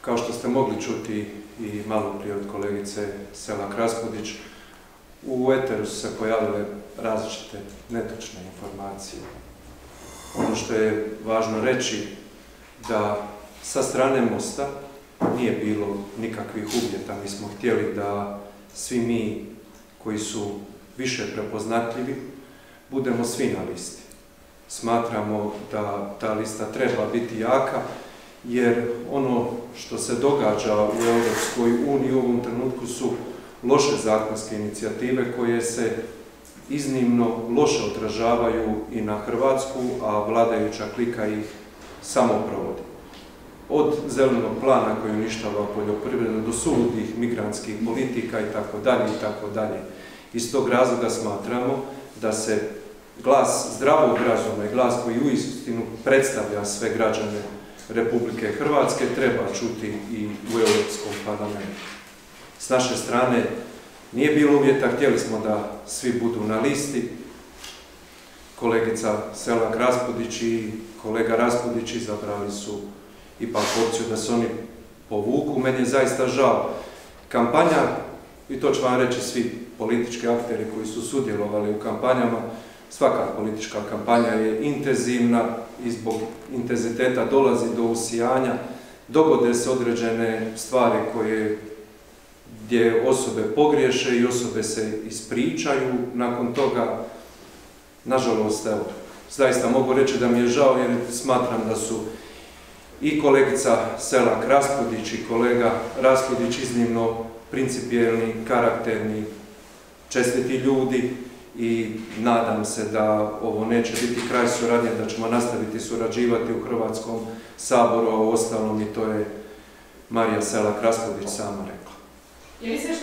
Kao što ste mogli čuti i malo prije od kolegice Selak Raspudić, u eteru su se pojavile različite netočne informacije. Ono što je važno reći da sa strane Mosta nije bilo nikakvih uvjeta. Mi smo htjeli da svi mi koji su više prepoznatljivi budemo svi na listi. Smatramo da ta lista treba biti jaka, jer ono što se događa u Europskoj uniji u ovom trenutku su loše zakonske inicijative koje se iznimno loše odražavaju i na Hrvatsku, a vladajuća klika ih samo provodi. Od zelenog plana koji uništava poljoprivredu do suludih migrantskih politika itd. itd. Iz tog razloga smatramo da se glas zdravog razuma i glas koji uistinu predstavlja sve građane Republike Hrvatske treba čuti i u Europskom parlamentu. S naše strane nije bilo uvjeta, htjeli smo da svi budu na listi. Kolegica Selak Raspudić i kolega Raspudić izabrali su ipak opciju da se oni povuku. Meni je zaista žao. Kampanja, i to ću vam reći svi politički akteri koji su sudjelovali u kampanjama, svaka politička kampanja je intenzivna i zbog intenziteta dolazi do usijanja, dogode se određene stvari gdje osobe pogriješe i osobe se ispričaju. Nakon toga, nažalost, evo, zaista mogu reći da mi je žao jer smatram da su i kolegica Selak Raspudić i kolega Raspudić iznimno principijelni, karakterni, čestiti ljudi i nadam se da ovo neće biti kraj suradnje, da ćemo nastaviti surađivati u Hrvatskom saboru, a u ostalom i to je Marije Selak Raspudić sama rekla.